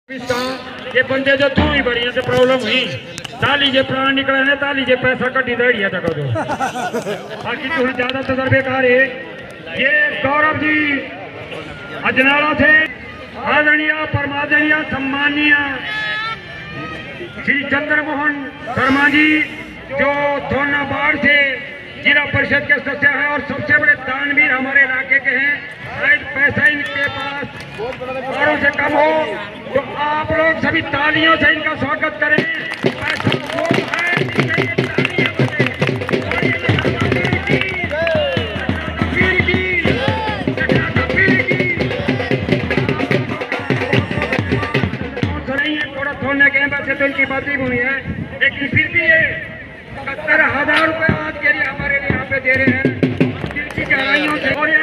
ये बंदे जो तू ही बढ़िया से प्रॉब्लम हुई ताली जे प्राण निकले ने ताली जे पैसा कटी दड़िया तक दो बाकी तू ज्यादा तजर्बेकार है। ये गौरव जी अजनाला से आदरणीय परमादरणीय सम्मानीय श्री चंद्रमोहन शर्मा जी जो धोनाबाड़ से जिला परिषद के सदस्य हैं और सबसे बड़े दानवीर हमारे इलाके के हैं। शायद पैसा इनके पास औरों से कम हो तो आप लोग सभी तालियों से इनका स्वागत करें। पैसा वो है थोड़ा थोड़ने के वैसे तो इनकी बात ही हुई है, लेकिन फिर भी ये 70,000 रुपए आज के लिए हमारे लिए यहाँ पे दे रहे हैं दिल की गहराइयों से। और ये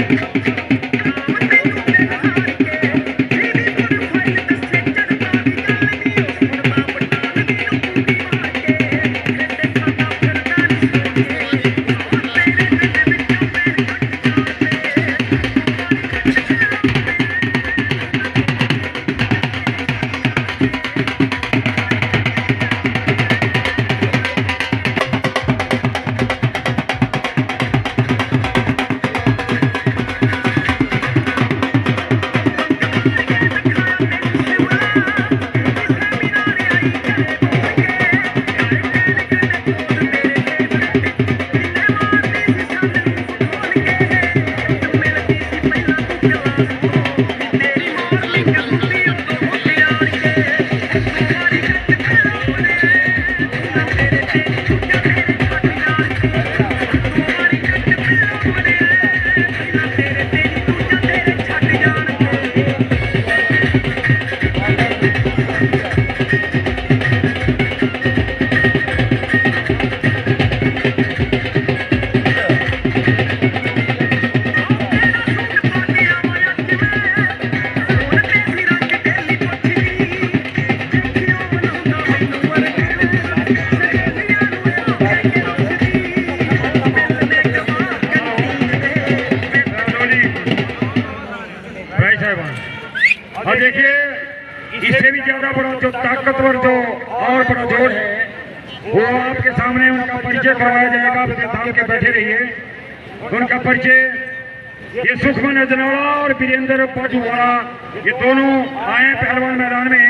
और देखिए इससे भी ज्यादा बड़ा जो ताकतवर जो और बड़ा जोड़ है वो आपके सामने उनका परिचय करवाया जाएगा। आप थाम के बैठे रहिए। उनका परिचय ये सुखमन अजनौला और वीरेंद्र पाटूवाला ये दोनों आए पहलवान मैदान में।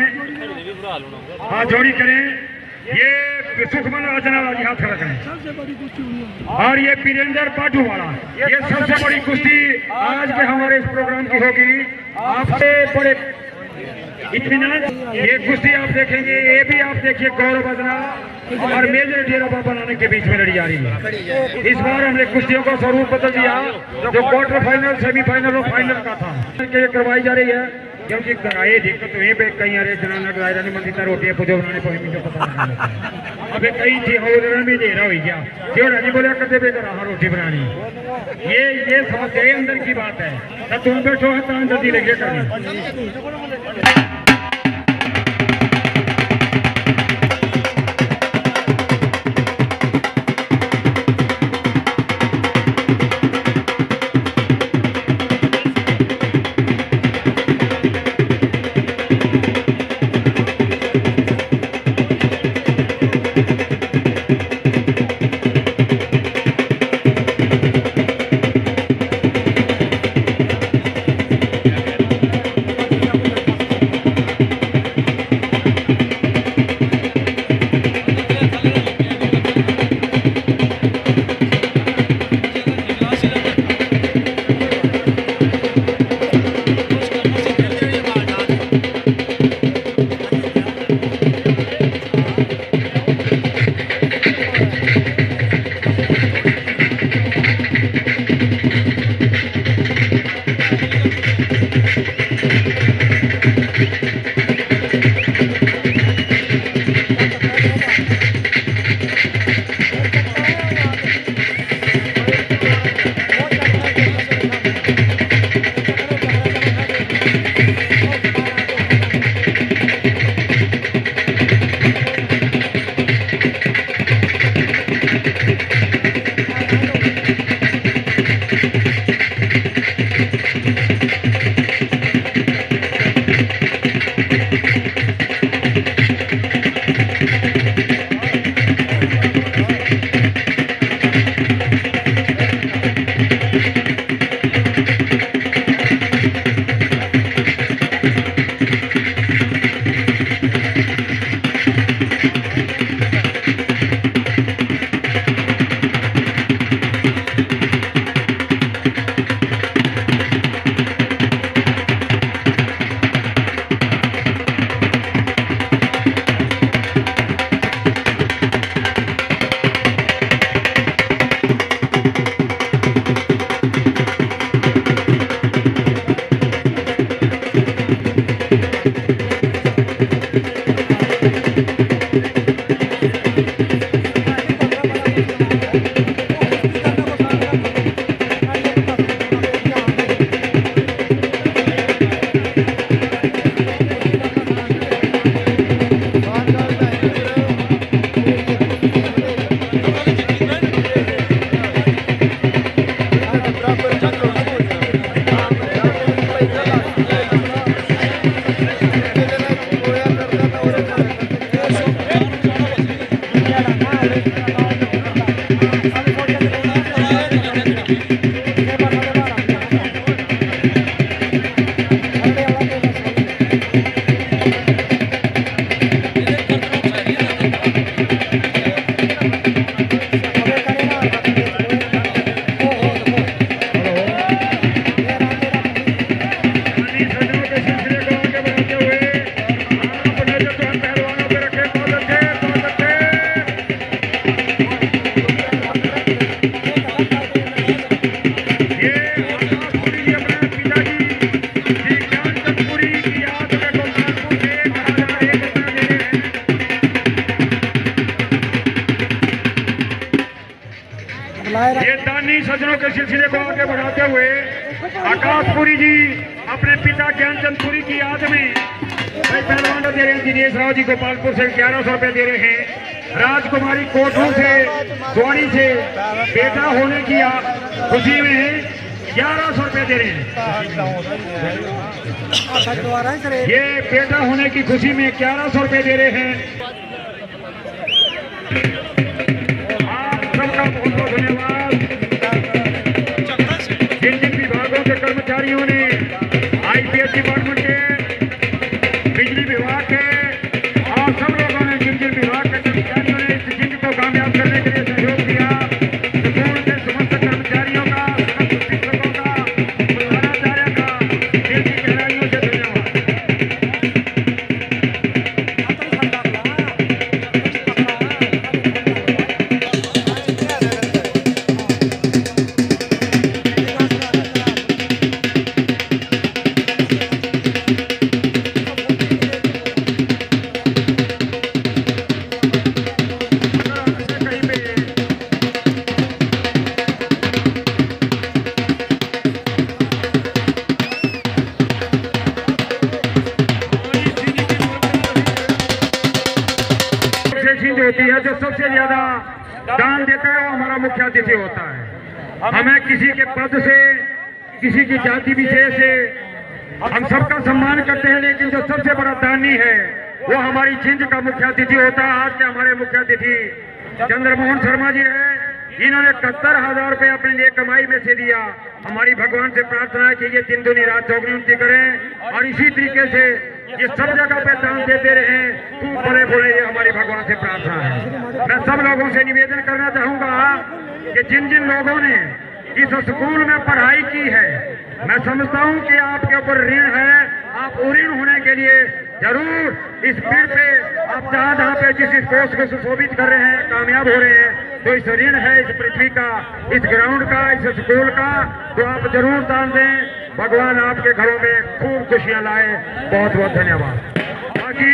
हाथ जोड़ी करें। ये सुखमन अजनौला जी हाथ खड़ा करें और ये वीरेंद्र पाटूवाला ये सबसे बड़ी कुश्ती आज के हमारे इस प्रोग्राम की होगी। आपसे बड़े इत्मीनान ये कुश्ती आप देखेंगे। ये भी आप देखिए गौरव अजना और मेजर डेरा बाबा नानक के बीच में लड़ी जा रही है। इस बार हमने कुश्तियों का स्वरूप बदल दिया। जो क्वार्टर फाइनल सेमीफाइनल और फाइनल का था करवाई जा रही है क्योंकि ये दिक्कत वहीं पे कई अरे जनाना दायरा नहीं मंदिर रोटी पूजो बनाने को पता अब कई थी और भी दे रहा हो गया क्यों नहीं बोला करते पे रहा रोटी बनानी। ये समझ गए अंदर की बात है। तुम बैठो है तो जल्दी लगे करनी। लीजिए अपने पिताजी श्री ज्ञानचंदपुरी की याद में गोपालपुर से 1001 रुपया दे रहे हैं। ये दानी सज्जनों के सिलसिले को आगे बढ़ाते हुए आकाशपुरी जी अपने पिता ज्ञानचंदपुरी की याद में पहलवान दे रहे हैं। दिनेश राव जी गोपालपुर से 1100 रुपए दे रहे हैं। राजकुमारी कोटू से द्वारी से बेटा होने की खुशी में 1100 रुपए दे रहे हैं। ये बेटा होने की खुशी में 1100 रुपए दे रहे हैं। आप सबका बहुत बहुत धन्यवाद। जिन जिन विभागों के कर्मचारियों ने IPS डिपार्टमेंट के, बिजली विभाग के और सब लोगों ने जिन जिन विभाग के कर्मचारियों ने इस जिंद को कामयाब करने के लिए सहयोग दिया, स्कूल के समस्त कर्मचारियों का, शिक्षकों का, प्रधानाचार्य का दिल की गहराइयों से धन्यवाद। होती है जो सबसे ज्यादा दान देता है वो हमारा मुख्य अतिथि होता है। हमें किसी के पद से, किसी की जाति विशेष से हम सबका सम्मान करते हैं, लेकिन जो सबसे बड़ा दानी है वो हमारी छिंज का मुख्य अतिथि होता है। आज के हमारे मुख्य अतिथि चंद्रमोहन शर्मा जी है। इन्होंने 71,000 रुपये अपने लिए कमाई में से दिया। हमारी भगवान से प्रार्थना है कि ये दिन दुनी रात चौगनी उन्नति करें और इसी तरीके से ये सब जगह पे दान देते रहे, खूब बड़े बड़े, ये हमारी भगवान से प्रार्थना है। मैं सब लोगों से निवेदन करना चाहूंगा कि जिन जिन लोगों ने इस स्कूल में पढ़ाई की है, मैं समझता हूं कि आपके ऊपर ऋण है। आप ऋण होने के लिए जरूर इस फील्ड पे आप जहाँ पे जिस कोर्स को सुशोभित कर रहे हैं, कामयाब हो रहे हैं, तो इस ऋण है इस पृथ्वी का, इस ग्राउंड का, इस स्कूल का, तो आप जरूर दान दें। भगवान आपके घरों में खूब खुशियां लाए। बहुत बहुत धन्यवाद। बाकी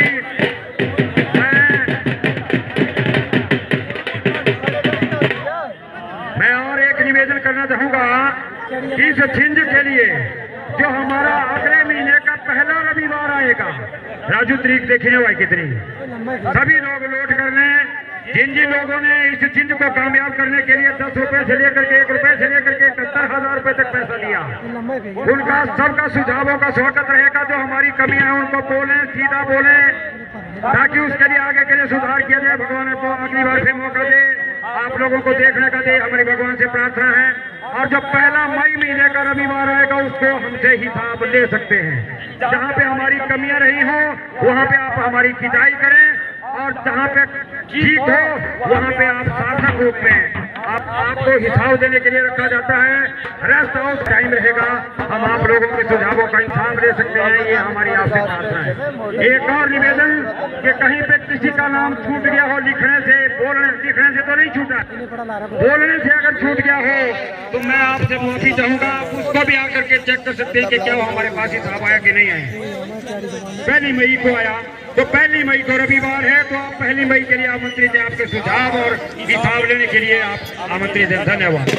मैं और एक निवेदन करना चाहूंगा कि इस छिंज के लिए जो हमारा अगले महीने का पहला रविवार आएगा, राजू तारीख देखने हुआ कितनी, सभी लोग लौट कर लें। जिन जिन लोगों ने इस छिंज को कामयाब करने के लिए 10 रुपए से लेकर के 1 रुपए से लेकर के 71,000 रुपए तक पैसा दिया, उनका सबका सुझावों का स्वागत रहेगा। जो हमारी कमियां हैं उनको बोलें, सीधा बोलें, ताकि उसके लिए आगे के लिए सुधार किया जाए। भगवान को अगली बार फिर मौका दे, आप लोगों को देखने का दे, हमारी भगवान से प्रार्थना है। और जो पहला मई महीने का रविवार आएगा उसको हमसे हिसाब ले सकते हैं। जहाँ पे हमारी कमियां रही हो वहाँ पे आप हमारी खिंचाई करें, और जहाँ पे ठीक हो वहाँ पे आप सार्थक रूप में आपको हिसाब देने के लिए रखा जाता है। रेस्ट हाउस टाइम रहेगा, हम आप लोगों के सुझावों का हिसाब ले सकते हैं। ये हमारी आपसे प्रार्थना है। एक और निवेदन कि कहीं पे किसी का नाम छूट गया हो लिखने से, लिखने से तो नहीं छूटा, बोलने से अगर छूट गया हो तो मैं आपसे माफी चाहूंगा। आप उसको भी आकर के चेक कर सकते हैं कि क्या वो हमारे पास हिसाब आया कि नहीं आया। 1 मई को आया, तो 1 मई को रविवार है, तो आप 1 मई के लिए आमंत्रित हैं। आपके सुझाव और हिसाब लेने के लिए आप आमंत्रित हैं। धन्यवाद।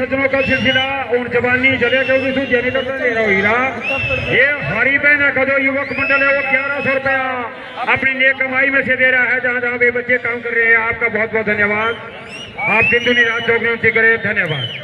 सज्जनों का सिलसिला उन जवानी जले जो भी सूझे नहीं करता ले रहा हीरा ये हरी बहन कदो युवक मंडल है वो 1100 रुपया अपनी नेक कमाई में से दे रहा है। जहाँ जहाँ भी बच्चे काम कर रहे हैं आपका बहुत बहुत धन्यवाद। आप दिन दुनी रात चौकने करें, धन्यवाद।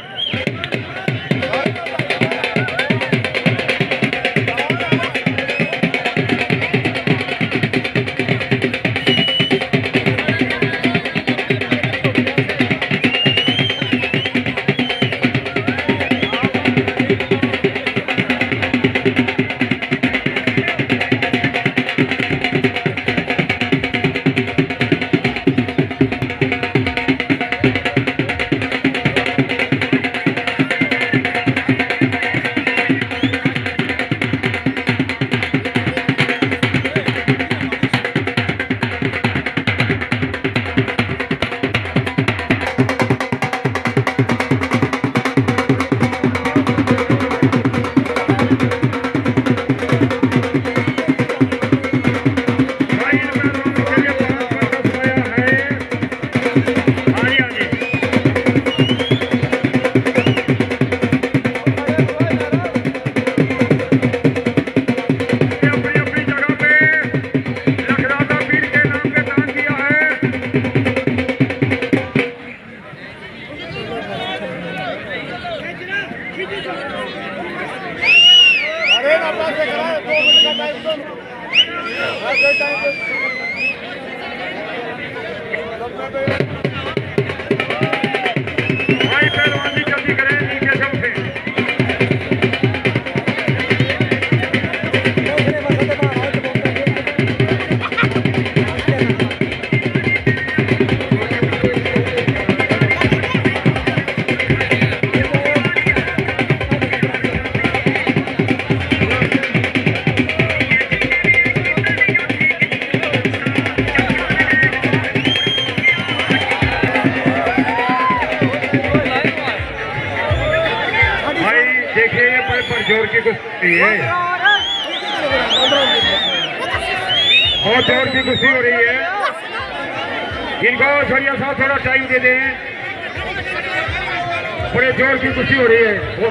जोर की कुश्ती है और जोर की कुश्ती हो रही है। इनको छोड़िया साहब थोड़ा टाइम दे दें, बड़े जोर की कुश्ती हो रही है। हो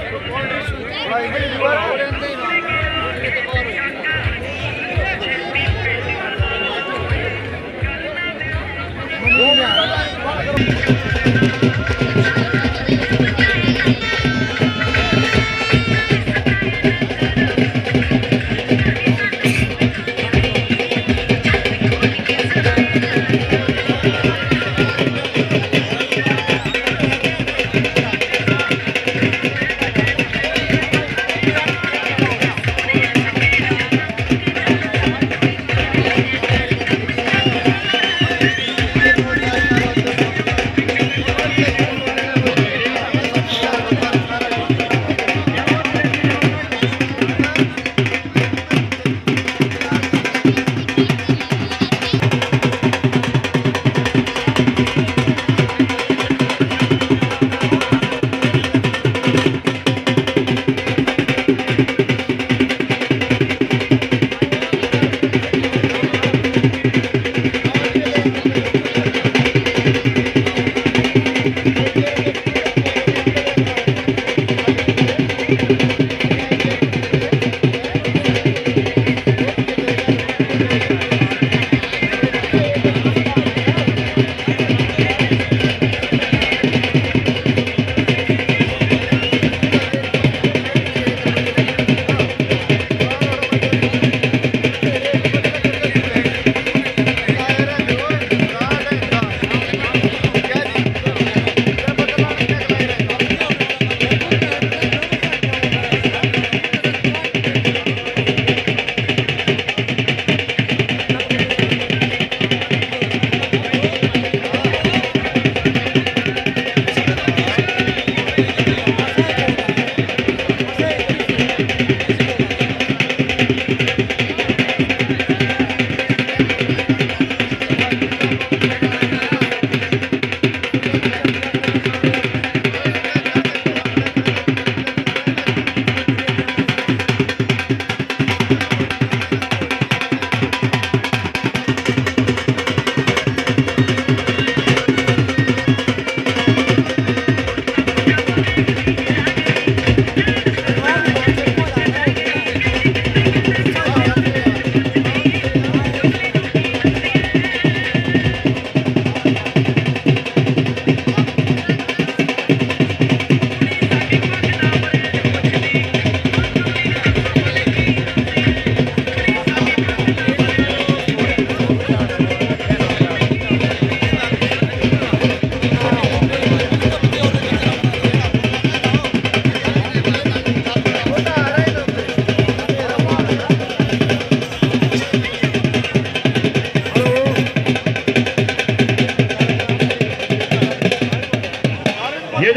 गई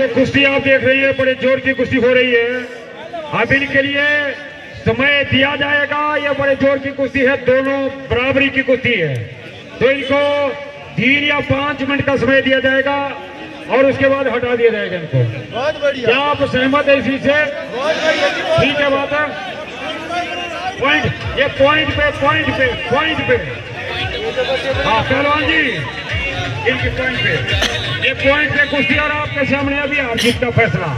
कुश्ती आप देख रही है, बड़े जोर की कुश्ती हो रही है। अब इनके लिए समय दिया जाएगा। ये बड़े जोर की कुश्ती है, दोनों बराबरी की कुश्ती है, तो इनको 3 या 5 मिनट का समय दिया जाएगा और उसके बाद हटा दिया जाएगा इनको। बहुत बढ़िया। क्या आप सहमत है इसी से? ठीक है बात है। पॉइंट, ये पॉइंट पे हाँ पहलवान जी, इनके पॉइंट पे, ये पॉइंट पे कुश्ती और आपके सामने अभी हार जीत का फैसला।